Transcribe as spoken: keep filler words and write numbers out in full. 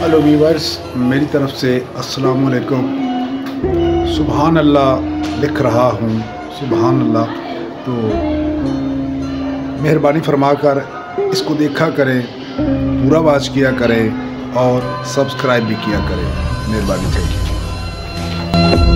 Hello viewers, मेरी तरफ से अस्सलाम वालेकुम। सुभान अल्लाह लिख रहा हूँ, सुभान अल्लाह। तो मेहरबानी फरमाकर इसको देखा करें, पूरा वाच किया करें और सब्सक्राइब भी किया करें। मेहरबानी, थैंक यू।